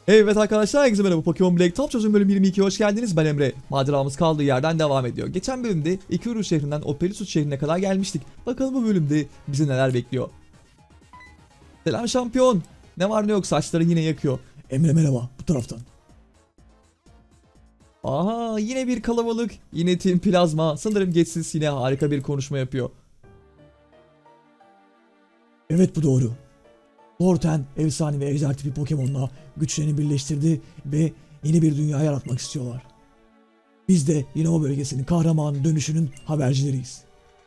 Evet arkadaşlar, herkese merhaba. Pokemon Black Top çözüm bölüm 22'ye hoş geldiniz. Ben Emre. Maceramız kaldığı yerden devam ediyor. Geçen bölümde Ikuru şehrinden Opelisud şehrine kadar gelmiştik. Bakalım bu bölümde bizi neler bekliyor. Selam şampiyon. Ne var ne yok, saçları yine yakıyor. Emre merhaba, bu taraftan. Aha, yine bir kalabalık. Yine Team Plazma. Sanırım geçsiz yine harika bir konuşma yapıyor. Evet, bu doğru. Lorten efsane ve ejder tipi Pokemon'la güçlerini birleştirdi ve yeni bir dünya yaratmak istiyorlar. Biz de yine o bölgesinin kahraman dönüşünün habercileriyiz.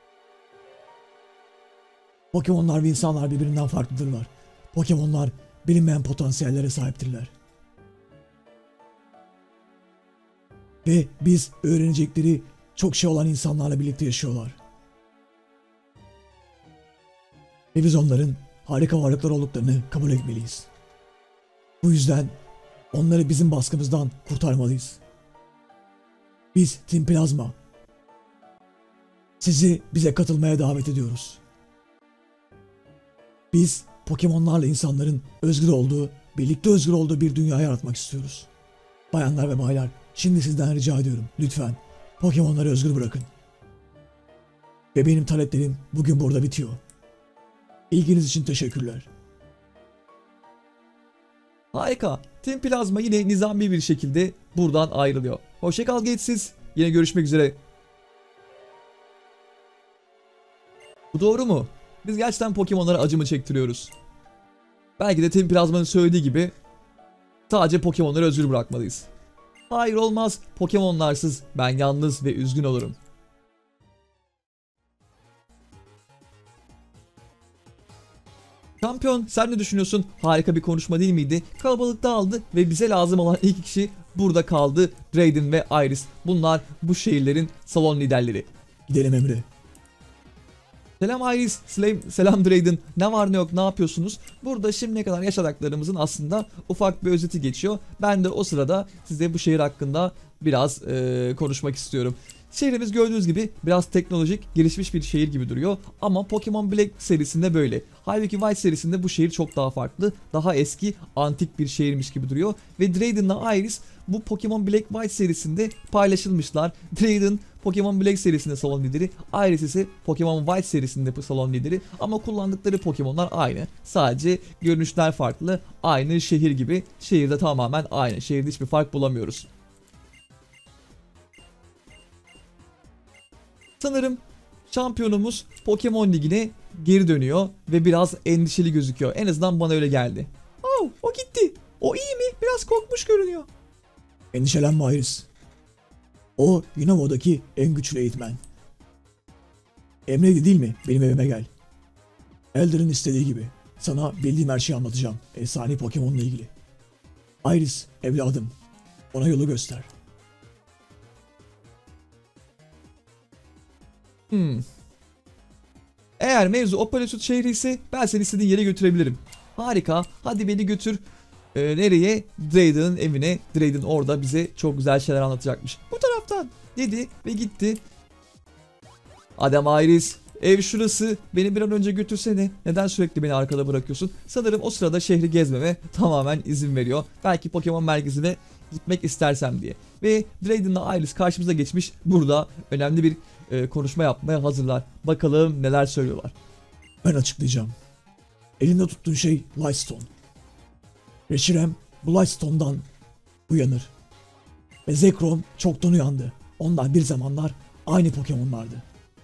Pokemon'lar ve insanlar birbirinden farklıdırlar. Pokemon'lar bilinmeyen potansiyellere sahiptirler. Ve biz öğrenecekleri çok şey olan insanlarla birlikte yaşıyorlar. Ve biz onların harika varlıklar olduklarını kabul etmeliyiz. Bu yüzden onları bizim baskımızdan kurtarmalıyız. Biz Team Plazma sizi bize katılmaya davet ediyoruz. Biz Pokemon'larla insanların özgür olduğu, birlikte özgür olduğu bir dünya yaratmak istiyoruz. Bayanlar ve baylar, şimdi sizden rica ediyorum, lütfen Pokemon'ları özgür bırakın. Ve benim taleplerim bugün burada bitiyor. İlginiz için teşekkürler. Harika. Team Plazma yine nizami bir şekilde buradan ayrılıyor. Hoşça kal geçsiz. Yine görüşmek üzere. Bu doğru mu? Biz gerçekten Pokemon'lara acı mı çektiriyoruz? Belki de Team Plazma'nın söylediği gibi sadece Pokemon'ları özgür bırakmalıyız. Hayır, olmaz. Pokemon'larsız ben yalnız ve üzgün olurum. Şampiyon, sen ne düşünüyorsun? Harika bir konuşma değil miydi? Kalabalık dağıldı ve bize lazım olan ilk kişi burada kaldı. Drayden ve Iris. Bunlar bu şehirlerin salon liderleri. Gidelim Emre. Selam Iris, selam Drayden. Ne var ne yok, ne yapıyorsunuz? Burada şimdiye kadar yaşadıklarımızın aslında ufak bir özeti geçiyor. Ben de o sırada size bu şehir hakkında biraz konuşmak istiyorum. Şehrimiz gördüğünüz gibi biraz teknolojik, gelişmiş bir şehir gibi duruyor. Ama Pokemon Black serisinde böyle. Halbuki White serisinde bu şehir çok daha farklı. Daha eski, antik bir şehirmiş gibi duruyor. Ve Drayden'la Iris bu Pokemon Black White serisinde paylaşılmışlar. Drayden Pokemon Black serisinde salon lideri, Iris ise Pokemon White serisinde salon lideri. Ama kullandıkları Pokemon'lar aynı. Sadece görünüşler farklı. Aynı şehir gibi. Şehirde tamamen aynı. Şehirde hiçbir fark bulamıyoruz. Sanırım şampiyonumuz Pokemon Ligi'ne geri dönüyor ve biraz endişeli gözüküyor. En azından bana öyle geldi. Oh, o gitti. O iyi mi? Biraz korkmuş görünüyor. Endişelenme Iris. O Unovo'daki en güçlü eğitmen. Emre'ydi değil mi? Benim evime gel. Elder'ın istediği gibi. Sana bildiğim her şeyi anlatacağım. Efsane Pokemon'la ilgili. Iris, evladım. Ona yolu göster. Eğer mevzu Opelisud şehri ise ben seni istediğin yere götürebilirim. Harika. Hadi beni götür. Nereye? Drayden'ın evine. Drayden orada bize çok güzel şeyler anlatacakmış. Bu taraftan dedi ve gitti. Adam Iris. Ev şurası. Beni bir an önce götürsene. Neden sürekli beni arkada bırakıyorsun? Sanırım o sırada şehri gezmeme tamamen izin veriyor. Belki Pokemon merkezine gitmek istersem diye. Ve Drayden'la Iris karşımıza geçmiş. Burada önemli bir konuşma yapmaya hazırlar. Bakalım neler söylüyorlar. Ben açıklayacağım. Elinde tuttuğun şey Lightstone. Reshiram bu Lightstone'dan uyanır. Ve Zekrom çoktan uyandı. Onlar bir zamanlar aynı Pokemon'lardı.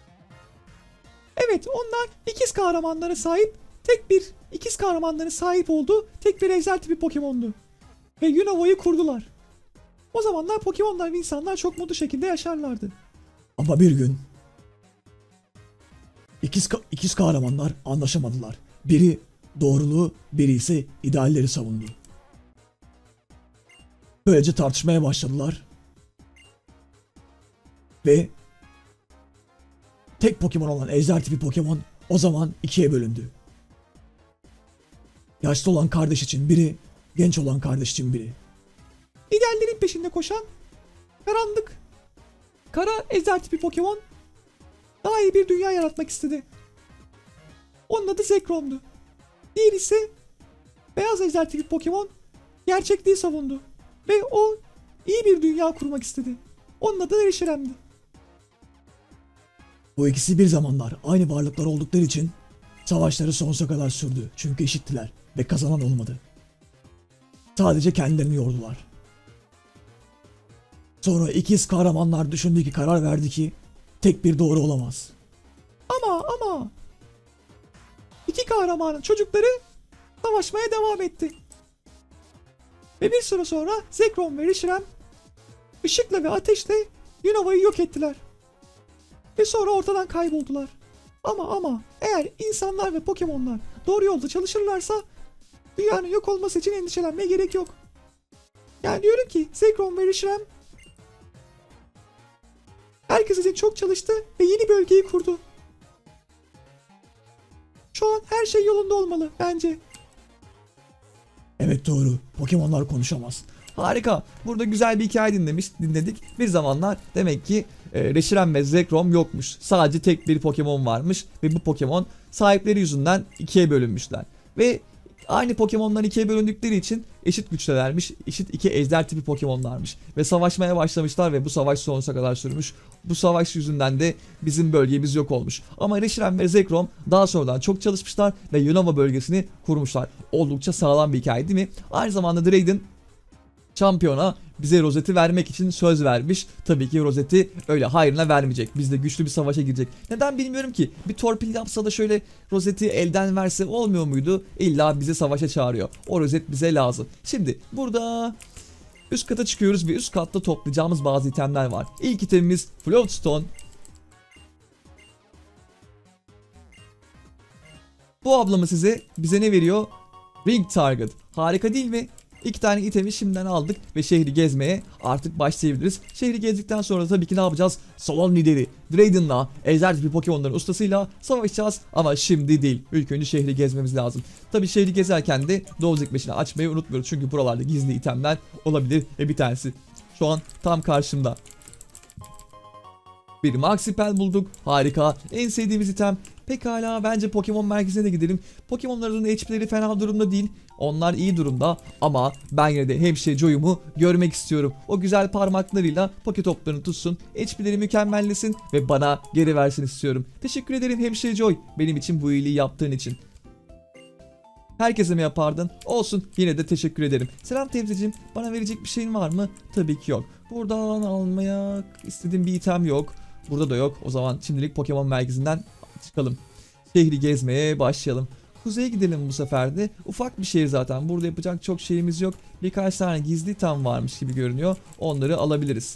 Evet, onlar ikiz kahramanlara sahip ikiz kahramanların sahip olduğu tek bir ejder tipi Pokemon'du. Ve Unovo'yu kurdular. O zamanlar Pokemon'lar ve insanlar çok mutlu şekilde yaşarlardı. Ama bir gün ikiz kahramanlar anlaşamadılar. Biri doğruluğu, biri ise idealleri savundu. Böylece tartışmaya başladılar. Ve tek Pokemon olan ejder tipi Pokemon o zaman ikiye bölündü. Yaşlı olan kardeş için biri, genç olan kardeş için biri. İdeallerin peşinde koşan karanlık, kara ejder tipi Pokemon daha iyi bir dünya yaratmak istedi. Onun adı Zekrom'du. Diğeri ise beyaz ejder tipi Pokemon gerçekliği savundu. Ve o iyi bir dünya kurmak istedi. Onun adı da Reshiram'dı. Bu ikisi bir zamanlar aynı varlıklar oldukları için savaşları sonsuza kadar sürdü. Çünkü eşittiler ve kazanan olmadı. Sadece kendilerini yordular. Sonra ikiz kahramanlar düşündü ki karar verdi ki tek bir doğru olamaz. Ama iki kahramanın çocukları savaşmaya devam etti. Ve bir süre sonra Zekrom ve Reshiram ışıkla ve ateşle Yunova'yı yok ettiler. Ve sonra ortadan kayboldular. Ama eğer insanlar ve Pokemon'lar doğru yolda çalışırlarsa dünyanın yok olması için endişelenmeye gerek yok. Yani diyorum ki Zekrom ve Reshiram herkes için çok çalıştı ve yeni bölgeyi kurdu. Şu an her şey yolunda olmalı bence. Evet doğru. Pokemonlar konuşamaz. Harika. Burada güzel bir hikaye dinledik. Bir zamanlar demek ki Reshiram ve Zekrom yokmuş. Sadece tek bir Pokemon varmış ve bu Pokemon sahipleri yüzünden ikiye bölünmüşler. Ve aynı Pokemon'dan ikiye bölündükleri için eşit güçtelermiş. Eşit iki ejder tipi Pokemon'larmış. Ve savaşmaya başlamışlar ve bu savaş sonsuza kadar sürmüş. Bu savaş yüzünden de bizim bölgemiz yok olmuş. Ama Reshiram ve Zekrom daha sonradan çok çalışmışlar ve Unova bölgesini kurmuşlar. Oldukça sağlam bir hikaye değil mi? Aynı zamanda Drayden şampiyona bize rozeti vermek için söz vermiş. Tabii ki rozeti öyle hayrına vermeyecek. Bizde güçlü bir savaşa girecek. Neden bilmiyorum ki. Bir torpil yapsa da şöyle rozeti elden verse olmuyor muydu? İlla bizi savaşa çağırıyor. O rozet bize lazım. Şimdi burada üst kata çıkıyoruz ve üst katta toplayacağımız bazı itemler var. İlk itemimiz Floatstone. Bu ablamı bize ne veriyor? Ring Target. Harika değil mi? İki tane itemi şimdiden aldık ve şehri gezmeye artık başlayabiliriz. Şehri gezdikten sonra tabii ki ne yapacağız? Salon lideri Drayden'la, ejder tipi Pokemon'ların ustasıyla savaşacağız ama şimdi değil. İlk önce şehri gezmemiz lazım. Tabii şehri gezerken de Dovzik meşini açmayı unutmuyoruz çünkü buralarda gizli itemler olabilir ve bir tanesi şu an tam karşımda. Bir Maxipel bulduk. Harika. En sevdiğimiz item. Pekala bence Pokemon merkezine de gidelim. Pokemon'ların HP'leri fena durumda değil. Onlar iyi durumda ama ben yine de Hemşire Joy'umu görmek istiyorum. O güzel parmaklarıyla Poketop'larını tutsun, HP'leri mükemmellesin ve bana geri versin istiyorum. Teşekkür ederim Hemşire Joy benim için bu iyiliği yaptığın için. Herkese mi yapardın? Olsun yine de teşekkür ederim. Selam teyzeciğim bana verecek bir şeyin var mı? Tabii ki yok. Buradan almaya istediğim bir item yok. Burada da yok. O zaman şimdilik Pokemon merkezinden çıkalım. Şehri gezmeye başlayalım. Kuzeye gidelim bu sefer de. Ufak bir şehir zaten. Burada yapacak çok şeyimiz yok. Birkaç tane gizli item varmış gibi görünüyor. Onları alabiliriz.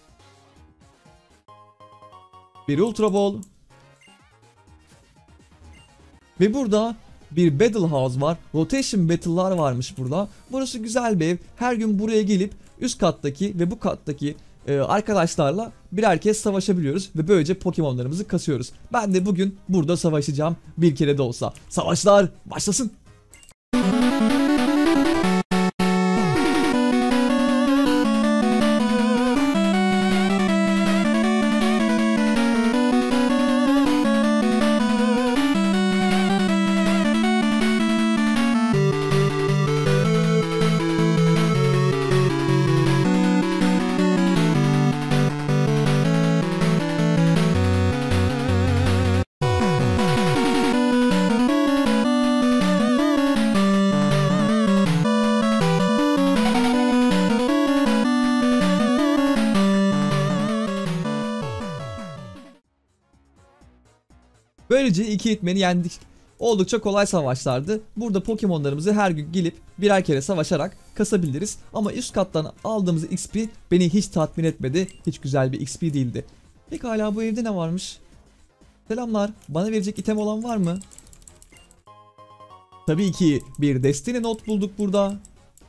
Bir Ultra Ball. Ve burada bir Battle House var. Rotation Battle'lar varmış burada. Burası güzel bir ev. Her gün buraya gelip üst kattaki ve bu kattaki arkadaşlarla birer kez savaşabiliyoruz ve böylece Pokemon'larımızı kasıyoruz. Ben de bugün burada savaşacağım bir kere de olsa. Savaşlar başlasın. Böylece iki hitman'i yendik. Oldukça kolay savaşlardı. Burada Pokemon'larımızı her gün gelip birer kere savaşarak kasabiliriz. Ama üst kattan aldığımız XP beni hiç tatmin etmedi. Hiç güzel bir XP değildi. Pekala bu evde ne varmış? Selamlar. Bana verecek item olan var mı? Tabii ki bir Destiny Note bulduk burada.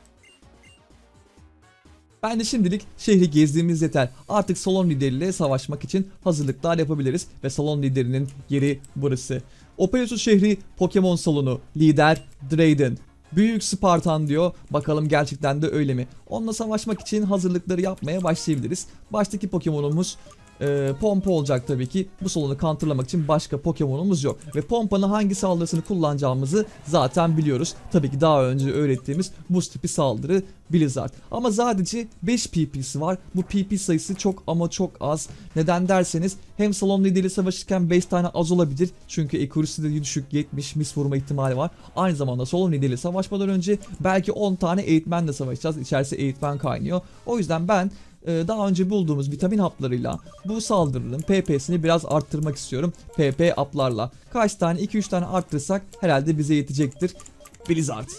Ben de şimdilik şehri gezdiğimiz yeter. Artık salon lideriyle savaşmak için hazırlıklar yapabiliriz. Ve salon liderinin yeri burası. Opelosus şehri Pokemon salonu. Lider Drayden. Büyük Spartan diyor. Bakalım gerçekten de öyle mi? Onunla savaşmak için hazırlıkları yapmaya başlayabiliriz. Baştaki Pokemon'umuz Pompa olacak tabii ki. Bu salonu counterlamak için başka Pokemon'umuz yok. Ve Pompa'nın hangi saldırısını kullanacağımızı zaten biliyoruz. Tabii ki daha önce öğrettiğimiz buz tipi saldırı Blizzard. Ama sadece 5 PP'si var. Bu PP sayısı çok ama çok az. Neden derseniz hem salon lideriyle savaşırken 5 tane az olabilir. Çünkü accuracy de düşük, 70 miss vurma ihtimali var. Aynı zamanda salon lideriyle savaşmadan önce belki 10 tane eğitmenle savaşacağız. İçerisi eğitmen kaynıyor. O yüzden ben daha önce bulduğumuz vitamin haplarıyla bu saldırının PP'sini biraz arttırmak istiyorum. PP haplarla. Kaç tane? 2-3 tane arttırırsak herhalde bize yetecektir. Blizzard.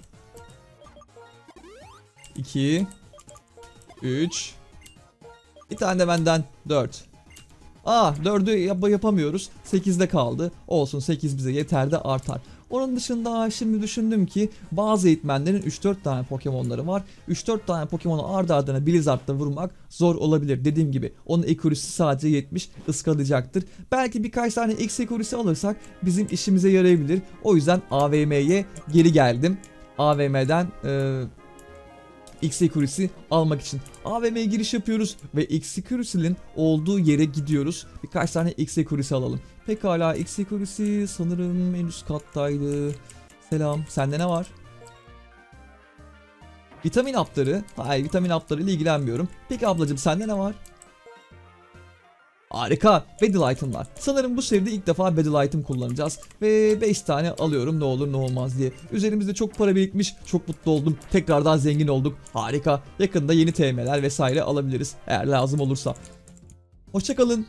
2 3 bir tane de benden 4. 4'ü yapamıyoruz. 8'de kaldı. Olsun, 8 bize yeter de artar. Onun dışında şimdi düşündüm ki bazı eğitmenlerin 3-4 tane Pokemon'ları var. 3-4 tane Pokemon'u ardı ardına Blizzard'da vurmak zor olabilir. Dediğim gibi onun accuracy sadece 70 ıskalayacaktır. Belki birkaç tane X accuracy alırsak bizim işimize yarayabilir. O yüzden AVM'ye geri geldim. AVM'den X accuracy almak için AVM'ye giriş yapıyoruz ve X accuracy'nin olduğu yere gidiyoruz. Birkaç tane X accuracy alalım. Pekala, X accuracy sanırım en üst kattaydı. Selam, sende ne var? Vitamin hapları. Hayır, vitamin hapları ile ilgilenmiyorum. Peki ablacığım, sende ne var? Harika, Battle Item var. Sanırım bu seride ilk defa Battle Item kullanacağız. Ve 5 tane alıyorum, ne olur ne olmaz diye. Üzerimizde çok para birikmiş, çok mutlu oldum. Tekrardan zengin olduk. Harika, yakında yeni TM'ler vesaire alabiliriz eğer lazım olursa. Hoşçakalın.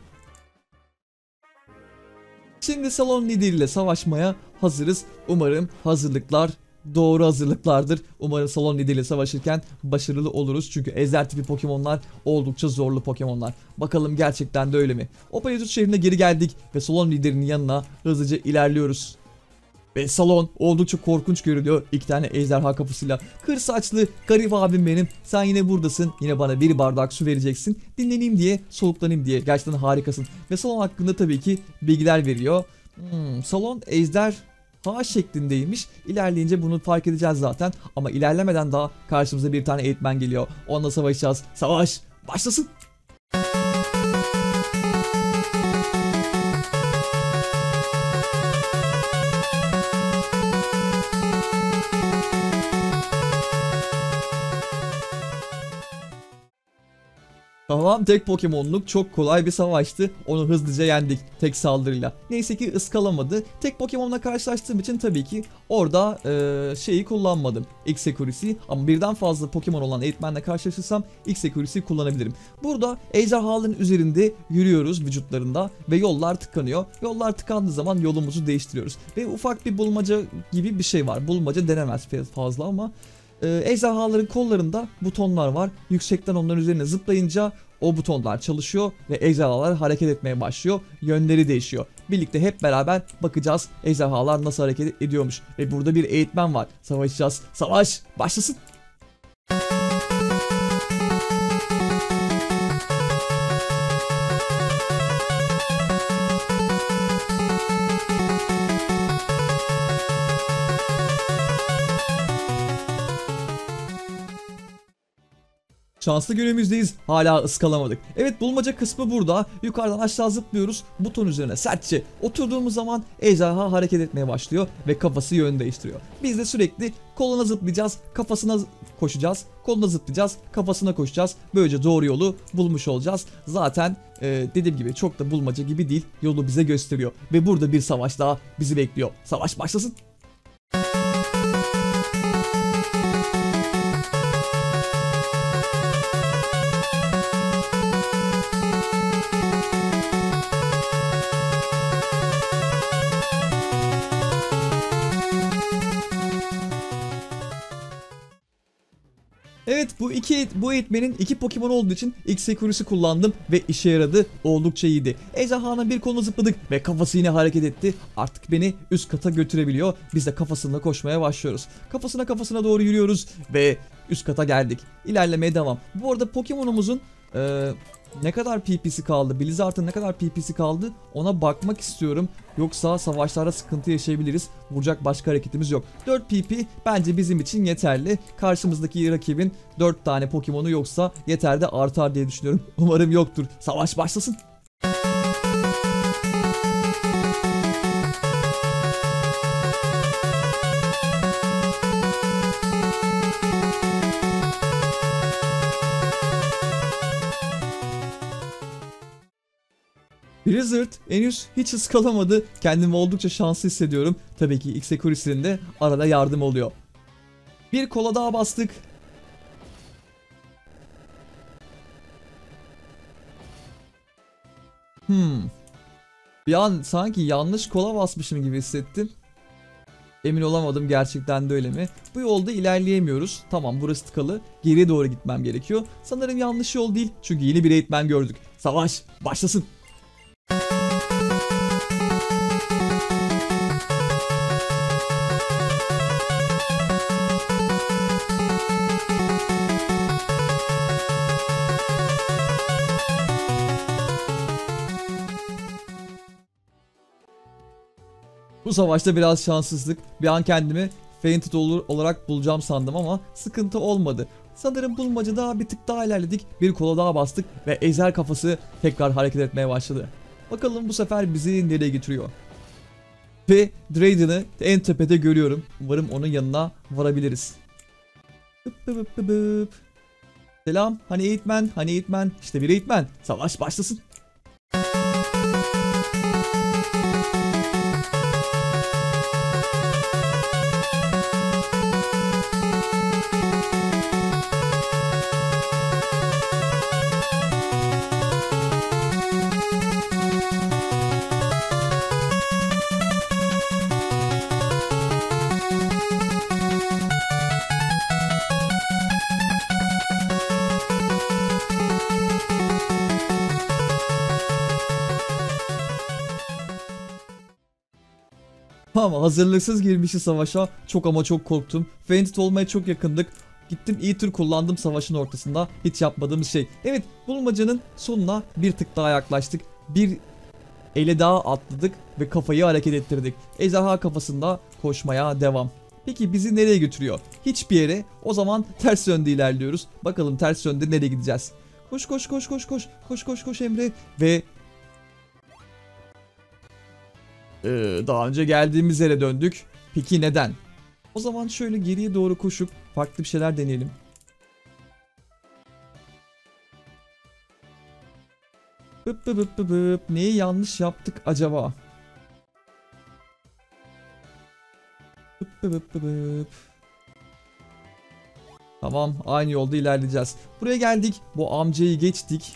Şimdi salon lideriyle savaşmaya hazırız. Umarım hazırlıklar doğru hazırlıklardır. Umarım salon lideriyle savaşırken başarılı oluruz. Çünkü ejder tipi Pokemon'lar oldukça zorlu Pokemon'lar. Bakalım gerçekten de öyle mi? Opayazut şehrine geri geldik ve salon liderinin yanına hızlıca ilerliyoruz. Ve salon oldukça korkunç görünüyor. 2 tane ejderha kafasıyla. Kır saçlı garip abim benim. Sen yine buradasın. Yine bana bir bardak su vereceksin. Dinleneyim diye, soluklanayım diye. Gerçekten harikasın. Ve salon hakkında tabii ki bilgiler veriyor. Salon ejderha şeklindeymiş. İlerleyince bunu fark edeceğiz zaten. Ama ilerlemeden daha karşımıza bir tane eğitmen geliyor. Onunla savaşacağız. Savaş başlasın. Tamam, tek Pokemon'luk çok kolay bir savaştı. Onu hızlıca yendik tek saldırıyla. Neyse ki ıskalamadı. Tek Pokemon'la karşılaştığım için tabii ki orada şeyi kullanmadım. X accuracy, ama birden fazla Pokemon olan eğitmenle karşılaşırsam X accuracy kullanabilirim. Burada ejderhaların üzerinde yürüyoruz vücutlarında ve yollar tıkanıyor. Yollar tıkandığı zaman yolumuzu değiştiriyoruz. Ve ufak bir bulmaca gibi bir şey var. Bulmaca denemez fazla ama ejderhaların kollarında butonlar var. Yüksekten onların üzerine zıplayınca o butonlar çalışıyor ve ejderhalar hareket etmeye başlıyor. Yönleri değişiyor. Birlikte hep beraber bakacağız ejderhalar nasıl hareket ediyormuş. Ve burada bir eğitmen var. Savaşacağız. Savaş başlasın. Şanslı günümüzdeyiz. Hala ıskalamadık. Evet, bulmaca kısmı burada. Yukarıdan aşağı zıplıyoruz. Buton üzerine sertçe oturduğumuz zaman ejderha hareket etmeye başlıyor ve kafası yön değiştiriyor. Biz de sürekli koluna zıplayacağız, kafasına koşacağız, koluna zıplayacağız, kafasına koşacağız. Böylece doğru yolu bulmuş olacağız. Zaten dediğim gibi çok da bulmaca gibi değil. Yolu bize gösteriyor. Ve burada bir savaş daha bizi bekliyor. Savaş başlasın. Evet, bu eğitmenin 2 Pokemon olduğu için X accuracy kullandım ve işe yaradı, oldukça iyiydi. Ejderhanın bir koluna zıpladık ve kafası yine hareket etti. Artık beni üst kata götürebiliyor. Biz de kafasına koşmaya başlıyoruz. Kafasına doğru yürüyoruz ve üst kata geldik. İlerlemeye devam. Bu arada Pokemon'umuzun ne kadar PP'si kaldı, Blizzard'ın ne kadar PP'si kaldı ona bakmak istiyorum. Yoksa savaşlarda sıkıntı yaşayabiliriz. Vuracak başka hareketimiz yok. 4 PP bence bizim için yeterli. Karşımızdaki rakibin 4 tane Pokemon'u yoksa yeter de artar diye düşünüyorum. Umarım yoktur. Savaş başlasın. Blizzard henüz hiç ıskalamadı. Kendimi oldukça şanslı hissediyorum. Tabii ki X-Security'nin de arada yardım oluyor. Bir kola daha bastık. Bir an sanki yanlış kola basmışım gibi hissettim. Emin olamadım gerçekten de öyle mi? Bu yolda ilerleyemiyoruz. Tamam burası tıkalı. Geriye doğru gitmem gerekiyor. Sanırım yanlış yol değil. Çünkü yeni bir eğitmen gördük. Savaş başlasın. Bu savaşta biraz şanssızlık. Bir an kendimi Fainted olarak bulacağım sandım ama sıkıntı olmadı. Sanırım bulmacada bir tık daha ilerledik. Bir kola daha bastık ve ejder kafası tekrar hareket etmeye başladı. Bakalım bu sefer bizi nereye getiriyor. Ve Drayden'ı en tepede görüyorum. Umarım onun yanına varabiliriz. Selam. Hani eğitmen? Hani eğitmen? İşte bir eğitmen. Savaş başlasın. Ama hazırlıksız girmişiz savaşa. Çok ama çok korktum. Fainted olmaya çok yakındık. Gittim E-Tur kullandım savaşın ortasında. Hiç yapmadığımız şey. Evet, bulmacanın sonuna bir tık daha yaklaştık. Bir ele daha atladık ve kafayı hareket ettirdik. Ejderha kafasında koşmaya devam. Peki bizi nereye götürüyor? Hiçbir yere. O zaman ters yönde ilerliyoruz. Bakalım ters yönde nereye gideceğiz? Koş koş koş koş koş. Koş koş koş Emre. Ve daha önce geldiğimiz yere döndük. Peki neden? O zaman şöyle geriye doğru koşup farklı bir şeyler deneyelim. Bıp bıp bıp bıp bıp. Neyi yanlış yaptık acaba? Bıp bıp bıp bıp bıp. Tamam, aynı yolda ilerleyeceğiz. Buraya geldik. Bu amcayı geçtik.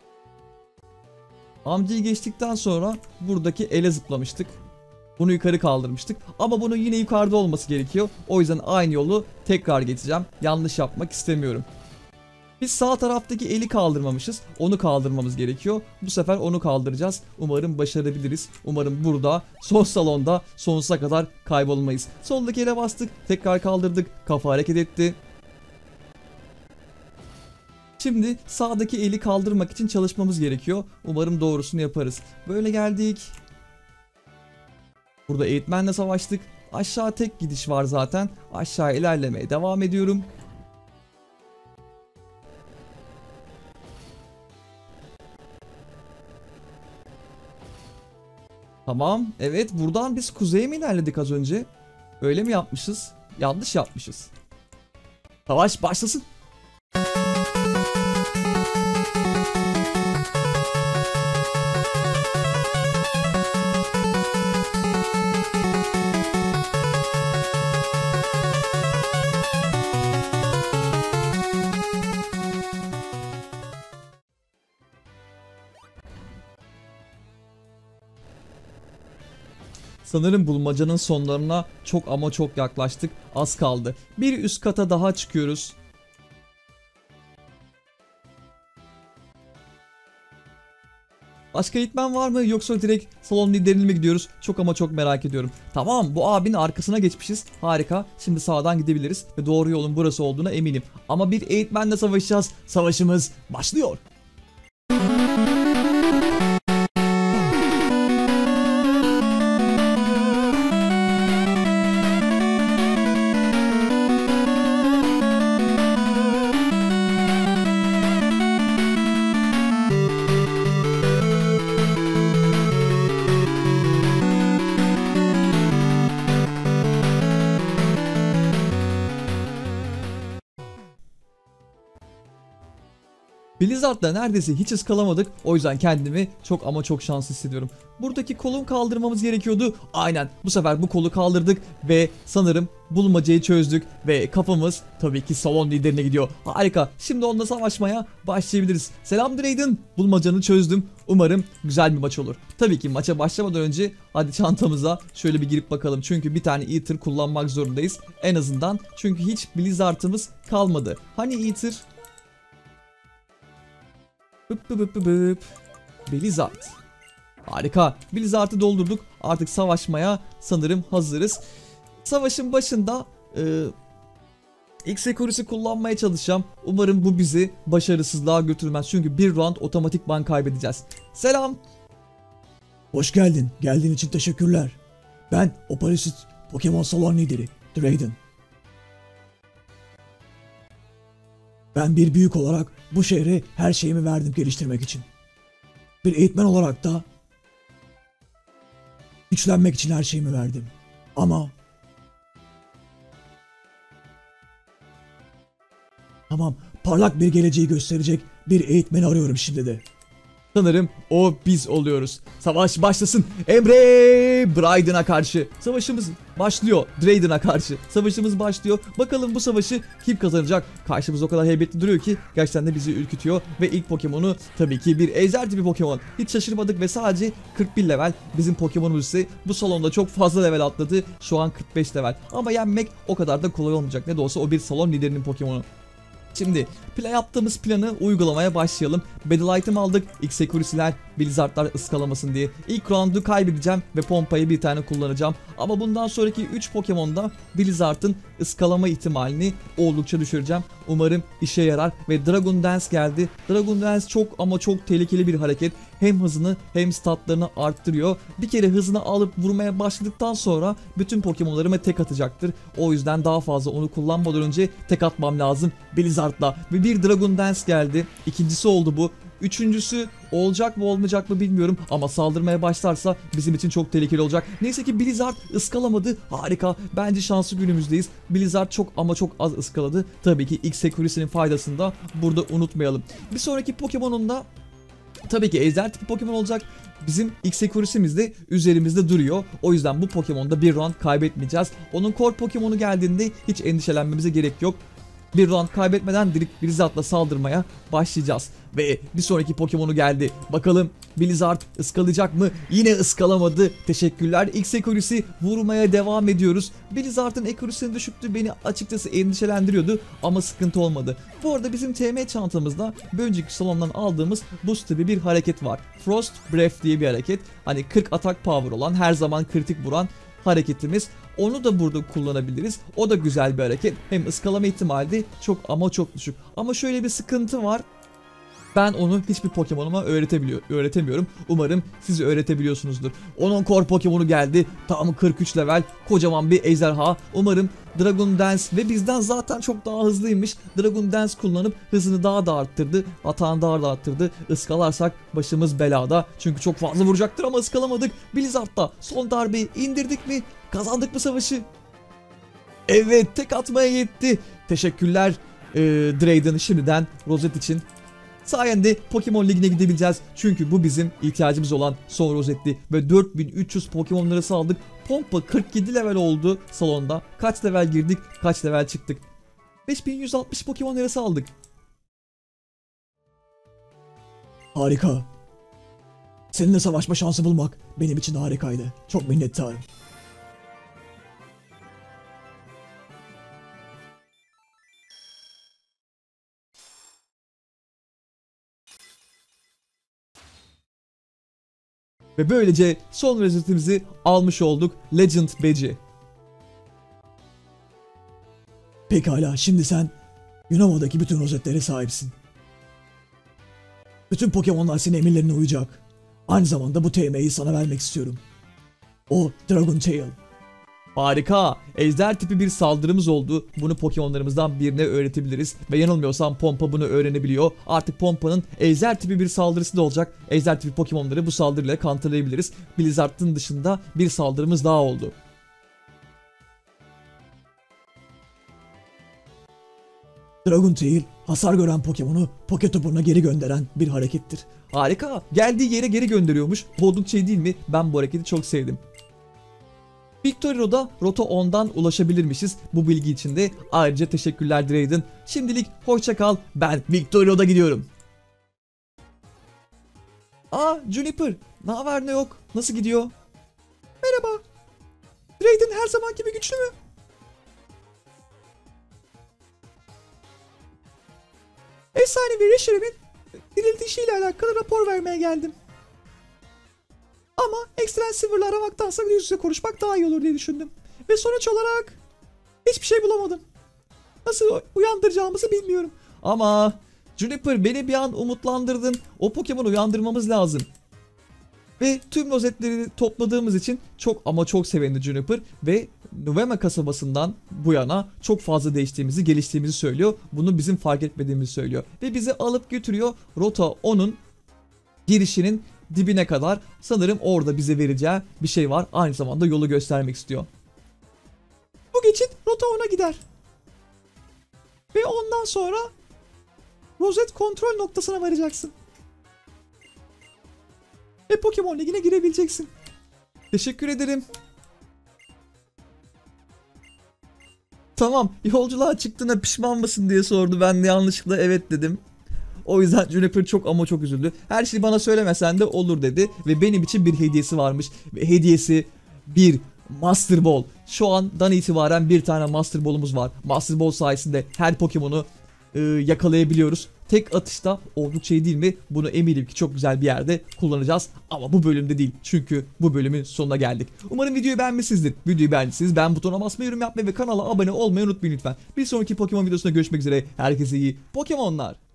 Amcayı geçtikten sonra buradaki ele zıplamıştık. Bunu yukarı kaldırmıştık. Ama bunun yine yukarıda olması gerekiyor. O yüzden aynı yolu tekrar geçeceğim. Yanlış yapmak istemiyorum. Biz sağ taraftaki eli kaldırmamışız. Onu kaldırmamız gerekiyor. Bu sefer onu kaldıracağız. Umarım başarabiliriz. Umarım burada son salonda sonsuza kadar kaybolmayız. Soldaki ele bastık. Tekrar kaldırdık. Kafa hareket etti. Şimdi sağdaki eli kaldırmak için çalışmamız gerekiyor. Umarım doğrusunu yaparız. Böyle geldik. Burada eğitmenle savaştık. Aşağı tek gidiş var zaten. Aşağı ilerlemeye devam ediyorum. Tamam. Evet, buradan biz kuzeye mi ilerledik az önce? Öyle mi yapmışız? Yanlış yapmışız. Savaş başlasın. Sanırım bulmacanın sonlarına çok ama çok yaklaştık. Az kaldı. Bir üst kata daha çıkıyoruz. Başka eğitmen var mı yoksa direkt salon liderine mi gidiyoruz? Çok ama çok merak ediyorum. Tamam, bu abinin arkasına geçmişiz. Harika. Şimdi sağdan gidebiliriz ve doğru yolun burası olduğuna eminim. Ama bir eğitmenle savaşacağız. Savaşımız başlıyor. Blizzard'da neredeyse hiç ıskalamadık. O yüzden kendimi çok ama çok şanslı hissediyorum. Buradaki kolun kaldırmamız gerekiyordu. Aynen, bu sefer bu kolu kaldırdık ve sanırım bulmacayı çözdük ve kafamız tabii ki salon liderine gidiyor. Harika. Şimdi onunla savaşmaya başlayabiliriz. Selam Drayden. Bulmacanı çözdüm. Umarım güzel bir maç olur. Tabii ki maça başlamadan önce hadi çantamıza şöyle bir girip bakalım. Çünkü bir tane Eater kullanmak zorundayız. En azından. Çünkü hiç Blizzard'ımız kalmadı. Hani Eater? Bıp bıp bıp bıp. Blizzard. Harika. Blizzard'ı doldurduk. Artık savaşmaya sanırım hazırız. Savaşın başında X-Security kullanmaya çalışacağım. Umarım bu bizi başarısızlığa götürmez. Çünkü bir round otomatikman kaybedeceğiz. Selam. Hoş geldin. Geldiğin için teşekkürler. Ben Opalisit Pokemon Salon lideri Drayden. Ben bir büyük olarak bu şehre her şeyimi verdim geliştirmek için. Bir eğitmen olarak da güçlenmek için her şeyimi verdim. Ama tamam, parlak bir geleceği gösterecek bir eğitmeni arıyorum şimdi de. Sanırım o biz oluyoruz. Savaş başlasın. Emre Brayden'a karşı. Savaşımız başlıyor. Drayden'a karşı. Savaşımız başlıyor. Bakalım bu savaşı kim kazanacak? Karşımız o kadar heybetli duruyor ki gerçekten de bizi ürkütüyor. Ve ilk Pokemon'u tabii ki bir ejder tipi Pokemon. Hiç şaşırmadık ve sadece 41 level. Bizim Pokemon'umuz ise bu salonda çok fazla level atladı. Şu an 45 level. Ama yenmek o kadar da kolay olmayacak. Ne de olsa o bir salon liderinin Pokemon'u. Şimdi yaptığımız planı uygulamaya başlayalım. Battle item aldık. X-Security'ler, Blizzard'lar ıskalamasın diye. İlk roundu kaybedeceğim ve pompayı bir tane kullanacağım. Ama bundan sonraki 3 Pokemon'da Blizzard'ın ıskalama ihtimalini oldukça düşüreceğim. Umarım işe yarar ve Dragon Dance geldi. Dragon Dance çok ama çok tehlikeli bir hareket. Hem hızını hem statlarını arttırıyor. Bir kere hızını alıp vurmaya başladıktan sonra bütün Pokemon'larıma tek atacaktır. O yüzden daha fazla onu kullanmadan önce tek atmam lazım Blizzard'la. Ve bir Dragon Dance geldi. İkincisi oldu bu. Üçüncüsü olacak mı olmayacak mı bilmiyorum ama saldırmaya başlarsa bizim için çok tehlikeli olacak. Neyse ki Blizzard ıskalamadı. Harika. Bence şanslı günümüzdeyiz. Blizzard çok ama çok az ıskaladı. Tabii ki X-Security'nin faydasını da burada unutmayalım. Bir sonraki Pokemon'un tabii ki ejder tipi Pokemon olacak. Bizim X-Security'miz de üzerimizde duruyor. O yüzden bu Pokemon'da bir round kaybetmeyeceğiz. Onun core Pokemon'u geldiğinde hiç endişelenmemize gerek yok. Bir round kaybetmeden direkt Blizzard'la saldırmaya başlayacağız. Ve bir sonraki Pokemon'u geldi. Bakalım Blizzard ıskalayacak mı? Yine ıskalamadı. Teşekkürler. X-Security vurmaya devam ediyoruz. Blizzard'ın accuracy'sini düşüktü. Beni açıkçası endişelendiriyordu ama sıkıntı olmadı. Bu arada bizim TM çantamızda bir önceki salondan aldığımız boost gibi bir hareket var. Frost Breath diye bir hareket. Hani 40 atak power olan, her zaman kritik vuran hareketimiz. Onu da burada kullanabiliriz. O da güzel bir hareket. Hem ıskalama ihtimali de çok ama çok düşük. Ama şöyle bir sıkıntı var. Ben onu hiçbir Pokemon'uma öğretemiyorum. Umarım siz öğretebiliyorsunuzdur. Onun core Pokemon'u geldi. Tam 43 level. Kocaman bir ejderha. Umarım Dragon Dance ve bizden zaten çok daha hızlıymış. Dragon Dance kullanıp hızını daha da arttırdı. Atağını daha da arttırdı. Iskalarsak başımız belada. Çünkü çok fazla vuracaktır ama ıskalamadık. Blizzard'da son darbeyi indirdik mi? Kazandık mı savaşı? Evet, tek atmaya yetti. Teşekkürler Drayden şimdiden rozet için. Sayende Pokemon Ligi'ne gidebileceğiz. Çünkü bu bizim ihtiyacımız olan son rozetti. Ve 4300 Pokemon'ları saldık. Pompa 47 level oldu salonda. Kaç level girdik, kaç level çıktık. 5160 Pokemon'ları saldık. Harika. Seninle savaşma şansı bulmak benim için harikaydı. Çok minnettarım. Ve böylece son rozetimizi almış olduk. Legend Badge'i. Pekala, şimdi sen Unova'daki bütün rozetlere sahipsin. Bütün Pokemon'lar senin emirlerine uyacak. Aynı zamanda bu TM'yi sana vermek istiyorum. O Dragon Tail. Harika. Ejder tipi bir saldırımız oldu. Bunu Pokemon'larımızdan birine öğretebiliriz. Ve yanılmıyorsam Pompa bunu öğrenebiliyor. Artık Pompa'nın ejder tipi bir saldırısı da olacak. Ejder tipi Pokemon'ları bu saldırıyla counterlayabiliriz. Blizzard'ın dışında bir saldırımız daha oldu. Dragon Tail, hasar gören Pokemon'u Poke Topu'na geri gönderen bir harekettir. Harika. Geldiği yere geri gönderiyormuş. Oldukça iyi değil mi? Ben bu hareketi çok sevdim. Victorino'da Rota 10'dan ulaşabilirmişiz. Bu bilgi için de ayrıca teşekkürler Drayden. Şimdilik hoşça kal. Ben Victorino'da gidiyorum. Juniper. Ne haber ne yok? Nasıl gidiyor? Merhaba. Drayden her zaman gibi güçlü mü? Efsanevi Reshiram'in diriltişiyle alakalı rapor vermeye geldim. Ama Excellent Silver'la aramaktansa yüz yüze konuşmak daha iyi olur diye düşündüm. Ve sonuç olarak hiçbir şey bulamadım. Nasıl uyandıracağımızı bilmiyorum. Ama Juniper, beni bir an umutlandırdın. O Pokemon'u uyandırmamız lazım. Ve tüm rozetleri topladığımız için çok ama çok sevindi Juniper. Ve Nuvema kasabasından bu yana çok fazla değiştiğimizi, geliştiğimizi söylüyor. Bunu bizim fark etmediğimizi söylüyor. Ve bizi alıp götürüyor Rota 10'un girişinin dibine kadar. Sanırım orada bize vereceği bir şey var. Aynı zamanda yolu göstermek istiyor. Bu geçit Rota 10'a gider. Ve ondan sonra rozet kontrol noktasına varacaksın. Ve Pokemon Ligi'ne girebileceksin. Teşekkür ederim. Tamam, yolculuğa çıktığına pişman mısın diye sordu. Ben de yanlışlıkla evet dedim. O yüzden Juniper çok ama çok üzüldü. Her şeyi bana söylemesen de olur dedi. Ve benim için bir hediyesi varmış. Ve hediyesi bir Master Ball. Şu andan itibaren bir tane Master Ball'umuz var. Master Ball sayesinde her Pokemon'u yakalayabiliyoruz. Tek atışta oldukça iyi değil mi? Bunu eminim ki çok güzel bir yerde kullanacağız. Ama bu bölümde değil. Çünkü bu bölümün sonuna geldik. Umarım videoyu beğenmişsinizdir. Videoyu beğendiyseniz beğen butonuna basmayı, yorum yapmayı ve kanala abone olmayı unutmayın lütfen. Bir sonraki Pokemon videosunda görüşmek üzere. Herkese iyi Pokemon'lar.